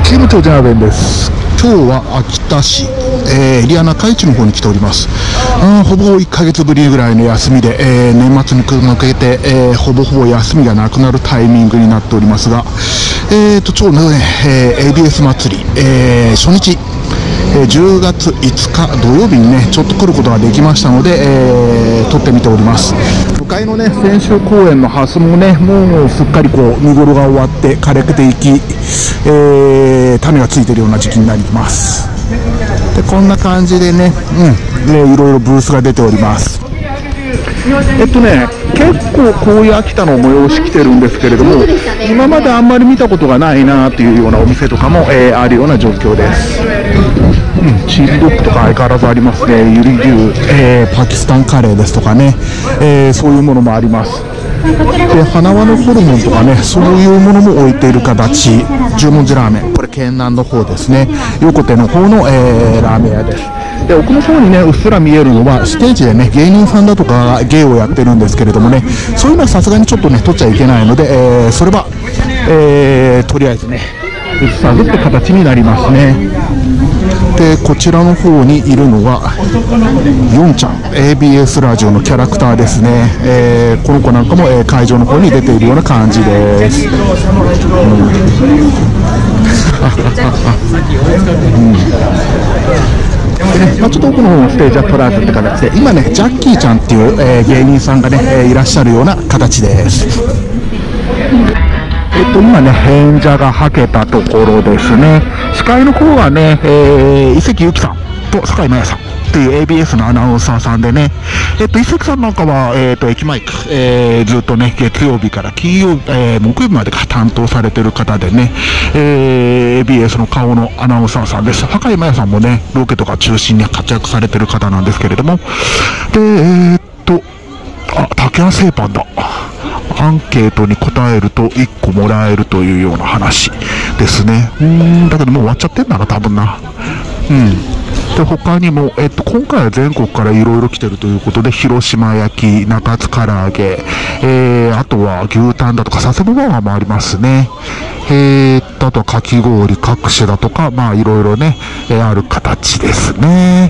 チーム長ジェナベンです。今日は秋田市、エリア中市の方に来ております。ほぼ1ヶ月ぶりぐらいの休みで、年末に向けて、ほぼほぼ休みがなくなるタイミングになっておりますが、ちょうどね、ABS 祭り、初日、10月5日土曜日にねちょっと来ることができましたので、撮ってみております。向かいのね先週公園のハスもねもうすっかりこう見頃が終わって枯れていき、種がついているような時期になります。でこんな感じでね、いろいろブースが出ております。結構こういう秋田の催し来てるんですけれども、今まであんまり見たことがないなというようなお店とかも、あるような状況です。チーズドッグとか相変わらずありますね。ユリ牛、パキスタンカレーですとかね、そういうものもあります。で花輪のホルモンとかねそういうものも置いている形。十文字ラーメン、これ県南の方ですね。横手の方の、ラーメン屋です。で奥の方にねうっすら見えるのはステージでね芸人さんだとか芸をやってるんですけれどもね、そういうのはさすがにちょっとね撮っちゃいけないので、それは、とりあえずね映さずって形になりますね。でこちらの方にいるのがヨンちゃん ABS ラジオのキャラクターですね。この子なんかも、会場の方に出ているような感じです。ちょっと奥の方のステージは撮らずって形で、今ねジャッキーちゃんっていう、芸人さんがね、いらっしゃるような形です。今ね演者がはけたところですね。司会の方はね、伊関ゆきさんと坂井真也さんっていう ABS のアナウンサーさんでね、伊関さんなんかは、駅マイク、ずっとね月曜日から木曜木曜日まで担当されてる方でね、ABS の顔のアナウンサーさんです。坂井真也さんもねロケとか中心に活躍されてる方なんですけれども、で竹谷製パンだ。アンケートに答えると1個もらえるというような話ですね。だけどもう終わっちゃってんだな多分な。で他にも、今回は全国からいろいろ来てるということで、広島焼き、中津唐揚げ、あとは牛タンだとか佐世保バーガーもありますね。あとはかき氷各種だとかいろいろね、ある形ですね。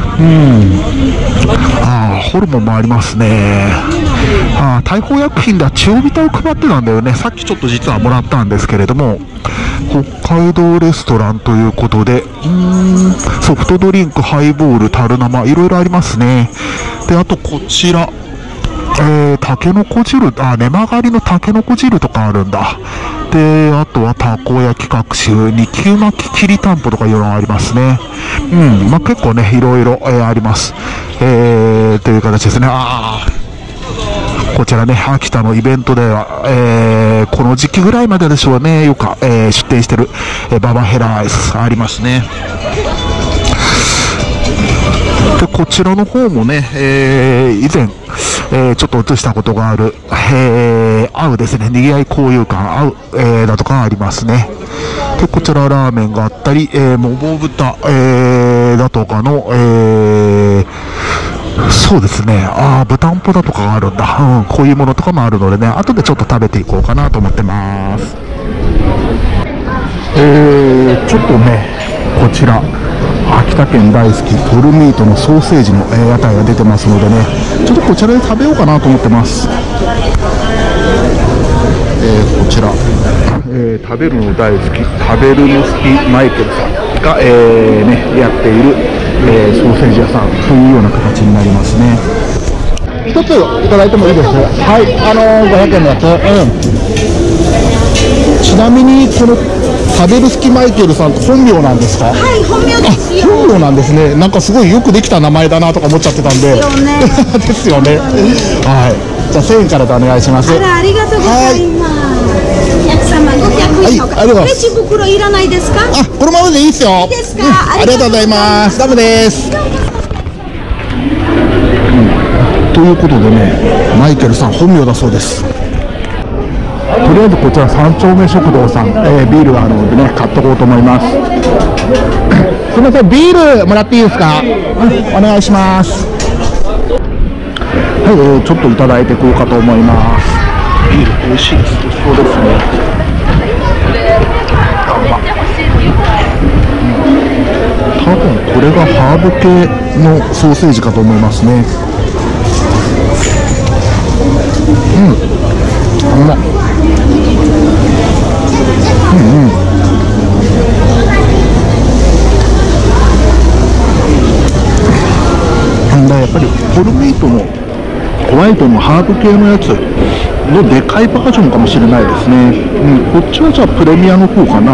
ホルモンもありますね。大宝薬品では千代ビタを配ってたんだよね。さっきちょっと実はもらったんですけれども、北海道レストランということで、ソフトドリンク、ハイボール、タル生、いろいろありますね。であとこちらたけのこ汁、根曲がりのたけのこ汁とかあるんだ。であとはたこ焼き各種、二級巻ききりたんぽとかいうのがありますね。結構ねいろいろ、あります、という形ですね。こちらね秋田のイベントでは、この時期ぐらいまででしょうねよく、出店してる、ババヘラアイスありますね。でこちらの方もね、以前、ちょっと映したことがある、合うですね、にぎわい交友館合う、だとかありますね。でこちらラーメンがあったり、もぼ豚、だとかの、そうですね、豚んぽだとかがあるんだ、こういうものとかもあるのでね、後でちょっと食べていこうかなと思ってます。ちょっとねこちら秋田県大好きトルミートのソーセージの、屋台が出てますのでね、ちょっとこちらで食べようかなと思ってます。こちら、食べるの大好き食べるの好きマイケルさんが、やっている、ソーセージ屋さんというような形になりますね。一ついただいてもいいですか。はい、500円のやつ。ちなみにこの食べる好きマイケルさんって本名なんですか。 はい、本名ですよ。 本名なんですね。なんかすごいよくできた名前だなとか思っちゃってたんで。ですよね。はい。じゃあ1000円からでお願いします。 ありがとうございます。お客様500円とか。レジ袋いらないですか。 このままでいいですよ。 いいですか。 ありがとうございます。ダメです。ということでね、マイケルさん本名だそうです。とりあえずこちら三丁目食堂さん、ビールがあるのでね買っとこうと思います。すみません、ビールもらっていいですか。お願いします。はい、ちょっといただいていこうかと思います。ビール美味しいです。そうですね。 これがハーブ系のソーセージかと思いますね。うまっ。やっぱりホルミートのホワイトのハーブ系のやつのでかいバージョンかもしれないですね。こっちはじゃあプレミアの方かな。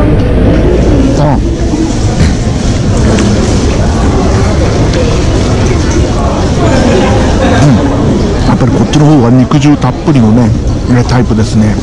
やっぱりこっちの方が肉汁たっぷりのねタイプですね。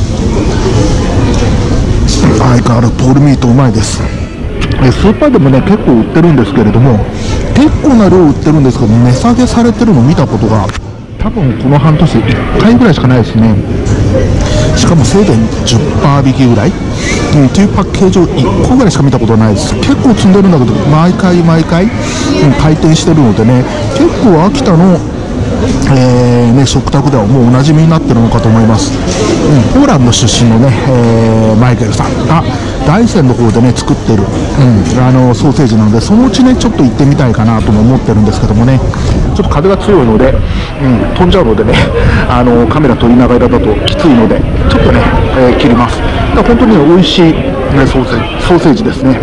相変わらずホルミートうまいです。スーパーでもね結構売ってるんですけれども、結構な量売ってるんですけど、値下げされてるの見たことが多分この半年1回ぐらいしかないですね。しかもせいぜい 10% 引きぐらい、っていうパッケージを1個ぐらいしか見たことないです。結構積んでるんだけど毎回、回転してるのでね、結構秋田の食卓ではもうおなじみになってるのかと思います。ポーランド出身のね、マイケルさんが大山の方でね作ってる、ソーセージなので、そのうちねちょっと行ってみたいかなとも思ってるんですけどもね、ちょっと風が強いので、飛んじゃうのでね、カメラ撮りながらだときついのでちょっとね、切ります。だから本当に美味しい、ソーセージですね。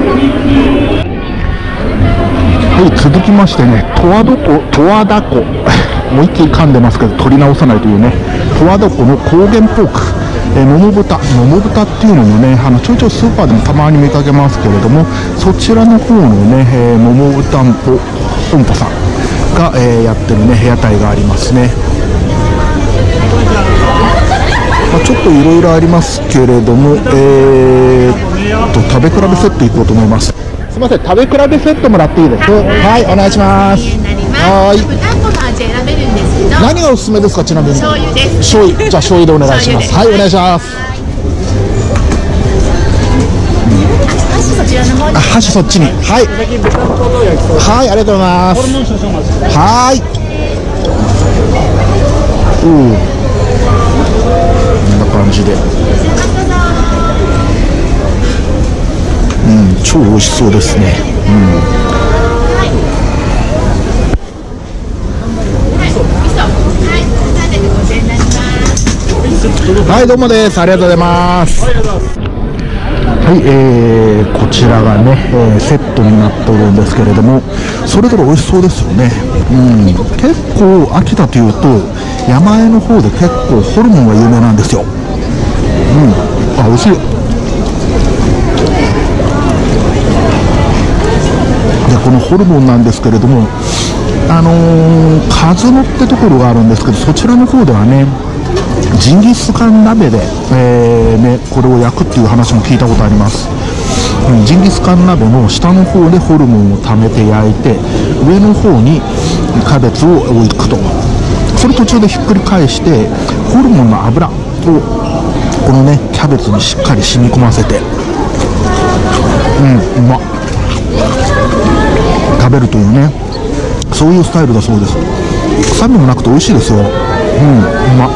はい、続きましてね、十和田湖もう一気に噛んでますけど取り直さないというね、十和田湖の高原ポーク、桃豚っていうのもね、ちょいちょいスーパーでもたまに見かけますけれども、そちらの方のね、桃豚本舗さんが、やってるね屋台がありますね。ちょっといろいろありますけれども、食べ比べセットいこうと思います。すみません、食べ比べセットもらっていいですか。はい、お願いします。はい。 豚この味選べるんですけど。 何がおすすめですか、ちなみに。 醤油です。 醤油、じゃあ醤油でお願いします。はい、お願いします。 箸そちらの方に。 箸そっちに。はい。はい、ありがとうございます。はい。こんな感じで。超美味しそうですね。はい、どうもです。ありがとうございます。はい、こちらがね、セットになっておるんですけれども、それぞれ美味しそうですよね。結構秋田というと山あいの方で結構ホルモンが有名なんですよ。美味しい。でこのホルモンなんですけれども、カズノってところがあるんですけど、そちらの方ではねジンギスカン鍋で、これを焼くっていう話も聞いたことあります。ジンギスカン鍋の下の方でホルモンを溜めて焼いて、上の方にキャベツを置くと、それ途中でひっくり返してホルモンの油をこのねキャベツにしっかり染み込ませて、うまっ。食べるというね、そういうスタイルだそうです。臭みもなくて美味しいですよ。うまっ。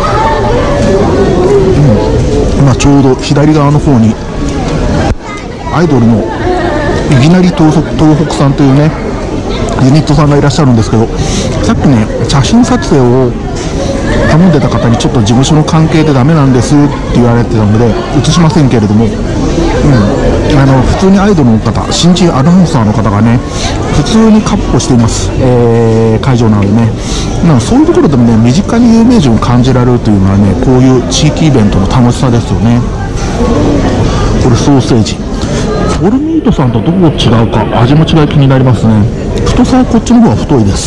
今ちょうど左側の方にアイドルのいきなり東北さんというねユニットさんがいらっしゃるんですけど、さっきね写真撮影を頼んでた方にちょっと事務所の関係でダメなんですって言われてたので映しませんけれども、普通にアイドルの方、新人アナウンサーの方がね普通にカッポしています、会場なのでね、そういうところでもね身近に有名人を感じられるというのはね、こういう地域イベントの楽しさですよね。これソーセージ、ホルミートさんとどう違うか、味も違い気になりますね。太さはこっちの方が太いです。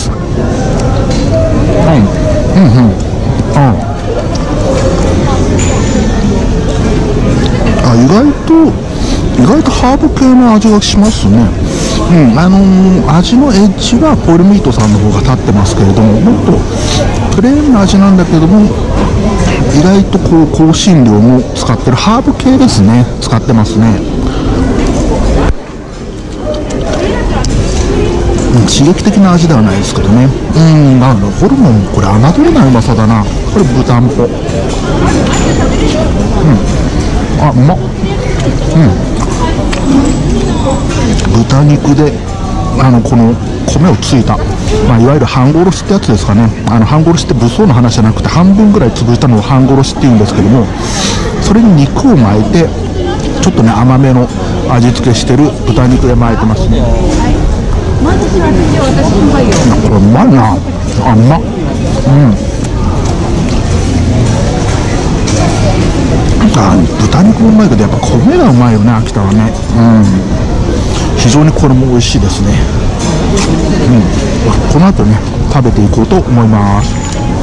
意外とハーブ系の味がしますね。味のエッジはホルミートさんの方が立ってますけれども、もっとプレーンな味なんだけども、意外とこう香辛料も使ってるハーブ系ですね、使ってますね。刺激的な味ではないですけどね。なんだホルモン、これ侮れないうまさだな。これ豚んぽ。うまっ。豚肉でこの米をついた、まあ、いわゆる半殺しってやつですかね。半殺しって武装の話じゃなくて半分ぐらい潰したのを半殺しっていうんですけども、それに肉を巻いてちょっとね甘めの味付けしてる豚肉で巻いてますね。これうまいな、あんま、豚肉もうまいけどやっぱ米がうまいよね、秋田はね。非常にこれも美味しいですね。この後ね食べていこうと思います。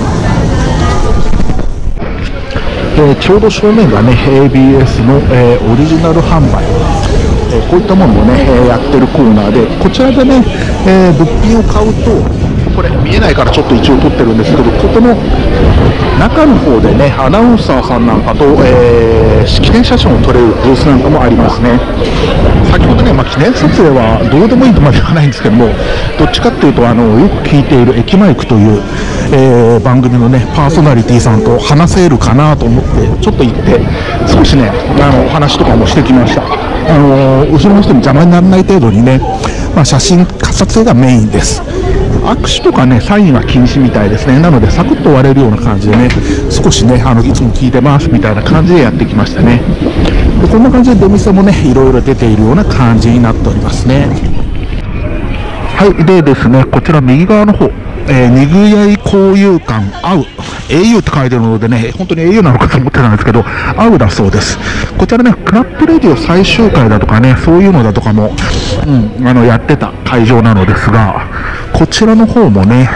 ちょうど正面がね ABS の、オリジナル販売、こういったものをね、やってるコーナーで、こちらでね、物品を買うと、これ見えないからちょっと一応撮ってるんですけど、ここの中の方でねアナウンサーさんなんかと、記念写真を撮れるブースなんかもありますね。先ほどね、記念撮影はどうでもいいとまではないんですけども、どっちかっていうとよく聞いている駅マイクという、番組のねパーソナリティさんと話せるかなと思ってちょっと行って少しねお話とかもしてきました。後ろの人に邪魔にならない程度にね、写真撮影がメインです。握手とかねサインは禁止みたいですね。なのでサクッと終われるような感じでね、少しねいつも聞いてますみたいな感じでやってきましたね。でこんな感じで出店もねいろいろ出ているような感じになっておりますね。はい、でですね、こちら右側の方、にぐやい交友館会う au って書いてるのでね、本当に au なのかと思ってたんですけど、会うだそうです。こちらねクラップレディオ最終回だとかね、そういうのだとかも、やってた会場なのですが、こちらの方もね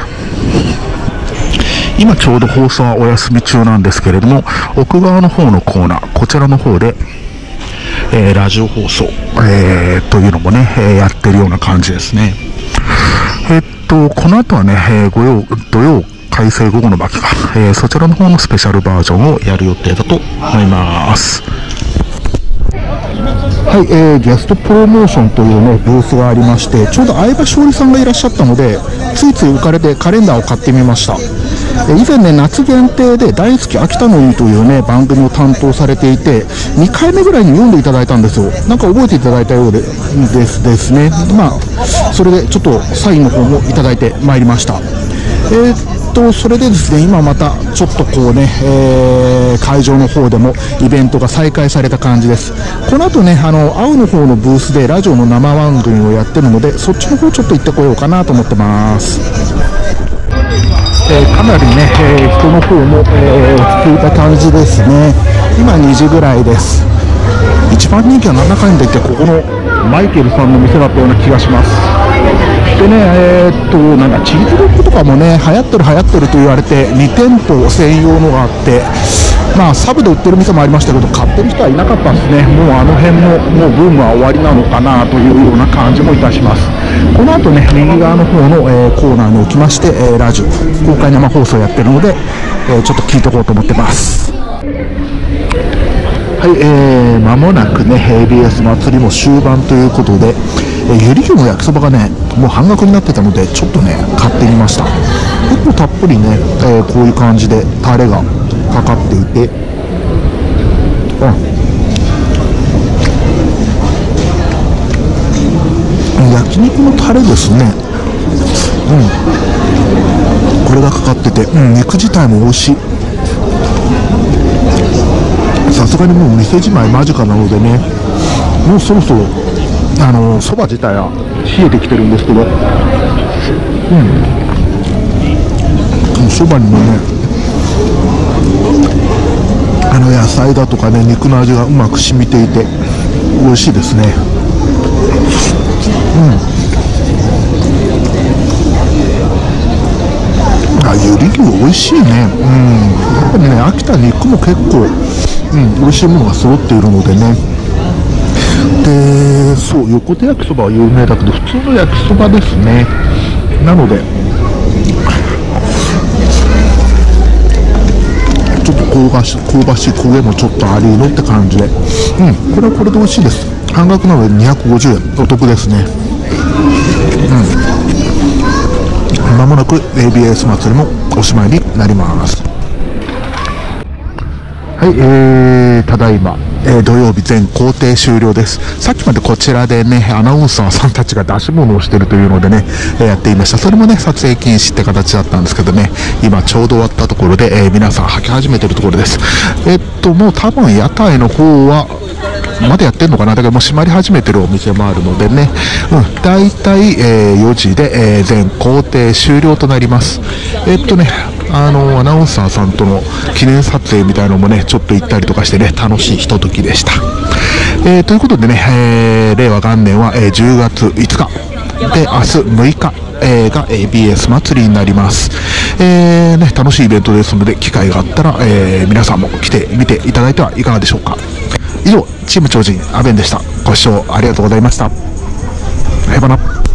今ちょうど放送はお休み中なんですけれども、奥側の方のコーナー、こちらの方で、ラジオ放送、というのもね、やってるような感じですね。この後はね、土曜改正午後の巻か、そちらの方のスペシャルバージョンをやる予定だと思います。はい、ゲストプロモーションというねブースがありまして、ちょうど相葉勝利さんがいらっしゃったのでついつい浮かれてカレンダーを買ってみました。以前ね夏限定で大好き秋田の海というね番組を担当されていて、2回目ぐらいに読んでいただいたんですよ。なんか覚えていただいたようですね。それでちょっとサインの方もいただいてまいりました。それでですね、今またちょっとこうね、会場の方でもイベントが再開された感じです。この後ね青の方のブースでラジオの生番組をやってるので、そっちの方ちょっと行ってこようかなと思ってます。かなりね、人の方も、落ち着いた感じですね。今2時ぐらいです。一番人気は何だかんだ言ってここのマイケルさんの店だったような気がします。でね、なんかチーズドッグとかもね流行ってると言われて2店舗専用のがあって、サブで売ってる店もありましたけど買ってる人はいなかったんですね。もう辺ももうブームは終わりなのかなというような感じもいたします。この後ね右側の方の、コーナーにおきまして、ラジオ公開生放送やってるので、ちょっと聞いておこうと思ってます。はい、間もなくね ABS 祭りも終盤ということで、ゆり牛の焼きそばがねもう半額になってたのでちょっとね買ってみました。結構たっぷりね、こういう感じでタレがかかっていて、焼肉のタレですね。これがかかってて、肉自体も美味しい。さすがにもう店じまい間近なのでね、もうそろそろそば自体は冷えてきてるんですけど、そばにもね野菜だとかね肉の味がうまく染みていて美味しいですね。ゆり牛美味しいね。やっぱりね秋田肉も結構、美味しいものが揃っているのでね。でそう横手焼きそばは有名だけど普通の焼きそばですね。なのでちょっと香ばしい焦げもちょっとありのって感じで、これはこれで美味しいです。半額なので250円お得ですね。まもなく ABS 祭りもおしまいになります。 はい、ただいま、土曜日全行程終了です。さっきまでこちらでね、アナウンサーさんたちが出し物をしているというのでね、やっていました。それもね、撮影禁止って形だったんですけどね、今ちょうど終わったところで、皆さん履き始めているところです。もう多分屋台の方は、まだやってるのかな。だけどもう閉まり始めてるお店もあるのでね、だいたい4時で、全行程終了となります。アナウンサーさんとの記念撮影みたいなのもね、ちょっと行ったりとかしてね、楽しいひとときでした。ということでね、令和元年は、10月5日で、明日6日、が ABS 祭りになります。楽しいイベントですので、機会があったら、皆さんも来てみていただいてはいかがでしょうか。以上、チーム超人アベンでした。ご視聴ありがとうございました。さよなら。